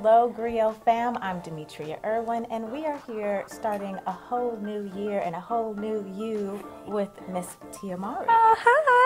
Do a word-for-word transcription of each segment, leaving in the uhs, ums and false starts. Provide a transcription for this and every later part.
Hello, Griot fam. I'm Demetria Irwin, and we are here starting a whole new year and a whole new you with Miss Tia Mowry. Oh,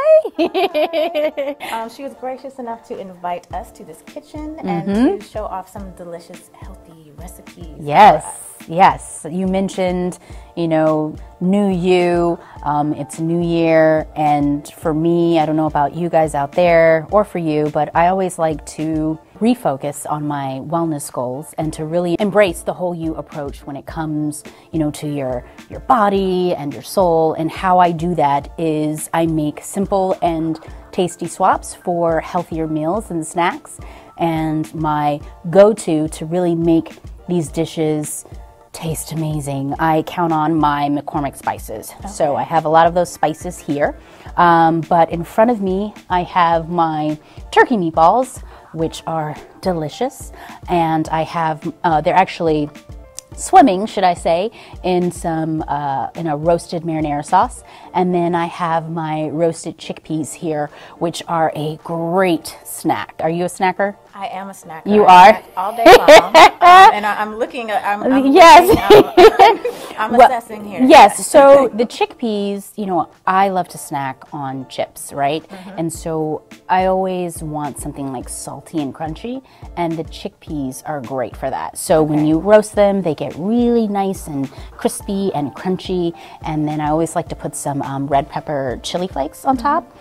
hi. um, she was gracious enough to invite us to this kitchen Mm-hmm. and to show off some delicious, healthy recipes. Yes, yes. You mentioned, you know, new you. Um, it's a new year, and for me, I don't know about you guys out there or for you, but I always like to refocus on my wellness goals and to really embrace the whole you approach when it comes, you know, to your your body and your soul. And how I do that is I make simple and tasty swaps for healthier meals and snacks. And my go-to to really make these dishes taste amazing, I count on my McCormick spices. Okay. So I have a lot of those spices here. Um, but in front of me, I have my turkey meatballs, which are delicious. And I have, uh, they're actually swimming, should I say, in some uh, in a roasted marinara sauce. And then I have my roasted chickpeas here, which are a great snack. Are you a snacker? I am a snacker. You I are? snack all day long. um, and I, I'm looking at, I'm, I'm yes. Looking, I'm, I'm well, assessing here. Yes, so the chickpeas, you know, I love to snack on chips, right? Mm-hmm. And so I always want something like salty and crunchy, and the chickpeas are great for that. So okay. when you roast them, they get really nice and crispy and crunchy, and then I always like to put some um, red pepper chili flakes on top,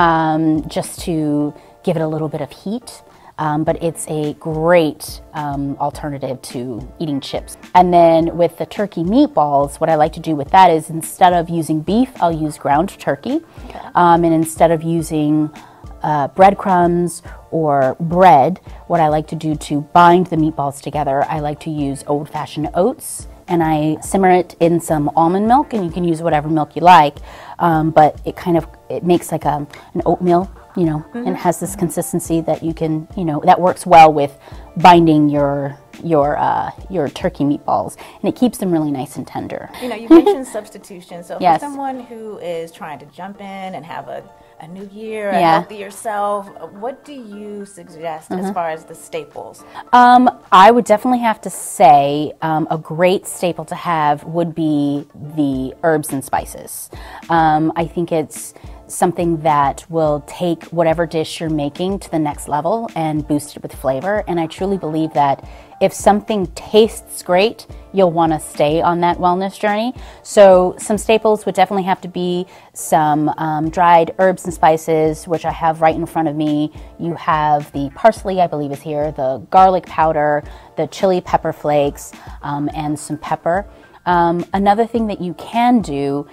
um, just to give it a little bit of heat. Um, but it's a great um, alternative to eating chips. And then with the turkey meatballs, what I like to do with that is instead of using beef, I'll use ground turkey. Okay. Um, and instead of using uh, breadcrumbs or bread, what I like to do to bind the meatballs together, I like to use old-fashioned oats. And I simmer it in some almond milk, and you can use whatever milk you like. Um, but it kind of, it makes like a, an oatmeal, you know, mm-hmm. and it has this consistency that you can, you know, that works well with binding your your uh, your turkey meatballs, and it keeps them really nice and tender. You know, you mentioned substitution. So yes. for someone who is trying to jump in and have a, a new year, a yeah. healthier self, what do you suggest mm-hmm. as far as the staples? Um, I would definitely have to say um, a great staple to have would be the herbs and spices. Um, I think it's something that will take whatever dish you're making to the next level and boost it with flavor. And I truly believe that if something tastes great, you'll want to stay on that wellness journey. So some staples would definitely have to be some um, dried herbs and spices, which I have right in front of me. You have the parsley, I believe is here, the garlic powder, the chili pepper flakes, um, and some pepper. Um, another thing that you can do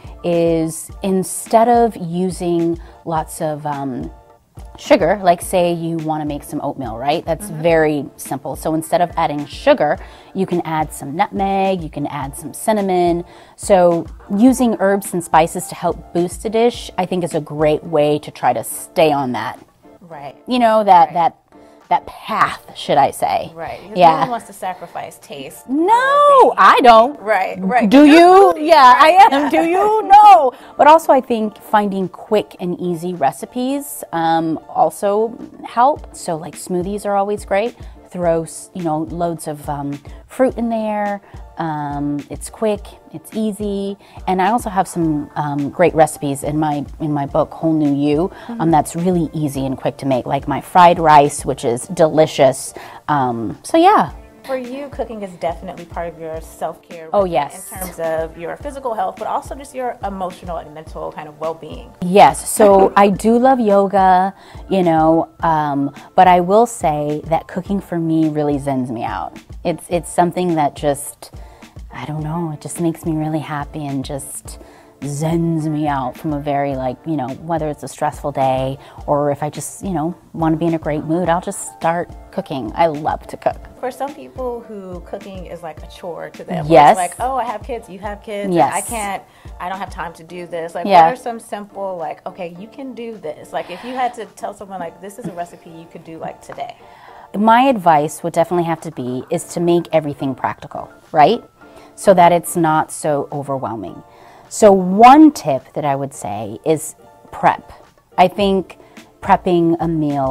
is instead of using lots of um, sugar, like say you want to make some oatmeal, right? That's mm-hmm. very simple. So instead of adding sugar, you can add some nutmeg, you can add some cinnamon. So using herbs and spices to help boost a dish, I think is a great way to try to stay on that. Right. You know, that, right. that that path, should I say. Right. Because yeah. no one wants to sacrifice taste. No, I don't. Right, right. Do you? Yeah, I am. Do you? No. But also I think finding quick and easy recipes um, also help. So like smoothies are always great. Throw, you know, loads of um, fruit in there. Um, it's quick, it's easy, and I also have some um, great recipes in my in my book, Whole New You, mm-hmm. um, that's really easy and quick to make, like my fried rice, which is delicious. Um, so yeah. For you, cooking is definitely part of your self-care. Oh, yes. In terms of your physical health, but also just your emotional and mental kind of well-being. Yes. So I do love yoga, you know, um, but I will say that cooking for me really zens me out. It's it's something that just, I don't know, it just makes me really happy and just zens me out from a very, like, you know, whether it's a stressful day or if I just, you know, want to be in a great mood, I'll just start cooking. I love to cook. For some people who cooking is like a chore to them. Yes. It's like, oh, I have kids, you have kids. Yes. I can't, I don't have time to do this. Like, yeah. what are some simple, like, okay, you can do this. Like, if you had to tell someone, like, this is a recipe you could do, like, today. My advice would definitely have to be is to make everything practical, right? So that it's not so overwhelming. So one tip that I would say is prep. I think prepping a meal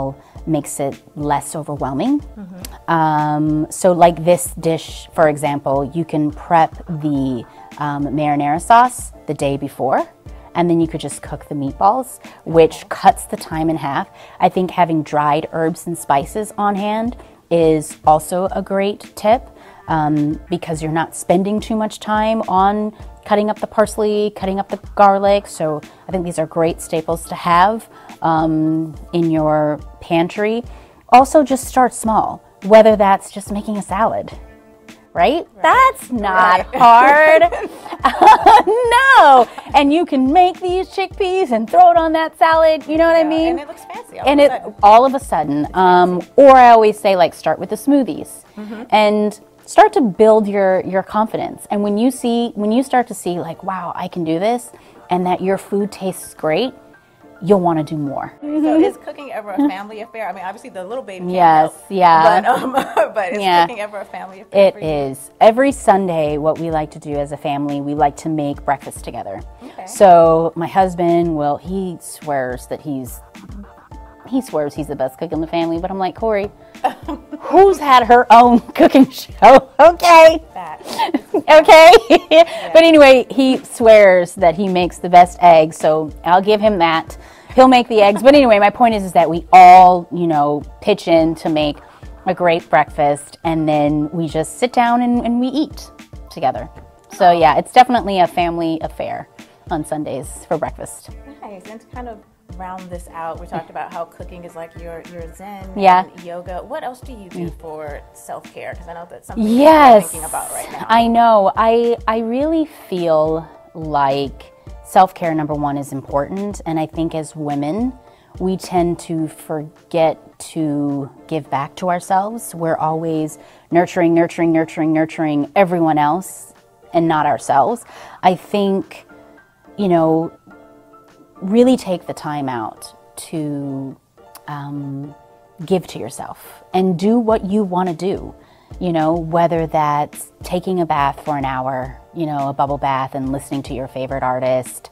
makes it less overwhelming. Mm-hmm. um, so like this dish, for example, you can prep the um, marinara sauce the day before, and then you could just cook the meatballs, which cuts the time in half. I think having dried herbs and spices on hand is also a great tip, um, because you're not spending too much time on cutting up the parsley, cutting up the garlic. So I think these are great staples to have um, in your pantry. Also, just start small, whether that's just making a salad, right? right. That's not right. hard. No, and you can make these chickpeas and throw it on that salad. You know what yeah, I mean? And it looks fancy. And it all of a sudden. Um, or I always say, like, start with the smoothies, mm-hmm. and start to build your your confidence. And when you see, when you start to see, like, wow, I can do this, and that your food tastes great, you'll want to do more. So is cooking ever a family affair? I mean, obviously the little baby can't yes, help, yeah. But, um, but is yeah. cooking ever a family affair? It for you? is. Every Sunday, what we like to do as a family, we like to make breakfast together. Okay. So my husband will, he swears that he's, he swears he's the best cook in the family, but I'm like, Corey, who's had her own cooking show? Okay. That. Okay. Yeah. But anyway, he swears that he makes the best eggs, so I'll give him that. He'll make the eggs. But anyway, my point is, is that we all, you know, pitch in to make a great breakfast, and then we just sit down and, and we eat together. So yeah, it's definitely a family affair on Sundays for breakfast. Nice. And to kind of round this out, we talked about how cooking is like your, your zen yeah. and yoga. What else do you do for self-care? Because I know that's something yes. you're thinking about right now. I know. I I really feel like self-care, number one, is important. And I think as women, we tend to forget to give back to ourselves. We're always nurturing, nurturing, nurturing, nurturing everyone else and not ourselves. I think, you know, really take the time out to um, give to yourself and do what you want to do. You know, whether that's taking a bath for an hour, you know, a bubble bath and listening to your favorite artist,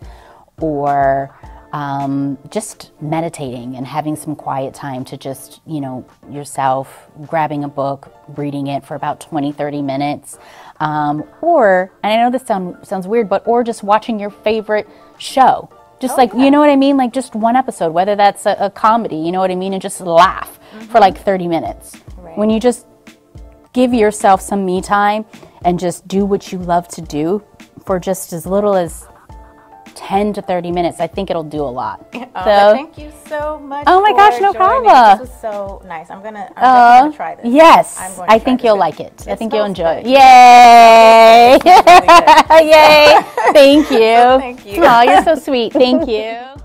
or um, just meditating and having some quiet time to just, you know, yourself, grabbing a book, reading it for about twenty, thirty minutes. Um, or, and I know this sound, sounds weird, but, or just watching your favorite show. Just oh, like, yeah. you know what I mean? Like just one episode, whether that's a, a comedy, you know what I mean? And just laugh mm-hmm. for like thirty minutes. Right. When you just give yourself some me time and just do what you love to do for just as little as ten to thirty minutes, I think it'll do a lot. Oh, so, thank you so much. Oh my gosh, no problem. This was so nice. I'm gonna, I'm uh, gonna try this. Yes, I'm going to I think you'll this. like it. it I think you'll enjoy good. it. Yay! Really Yay! Thank you. So thank you. Oh, you're so sweet. Thank you.